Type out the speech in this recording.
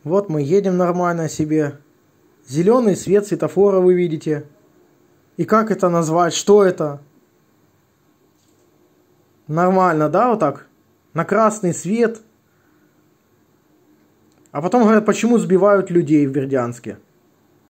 Вот мы едем нормально себе. Зеленый свет светофора вы видите. И как это назвать? Что это? Нормально, да, вот так? На красный свет. А потом говорят, почему сбивают людей в Бердянске.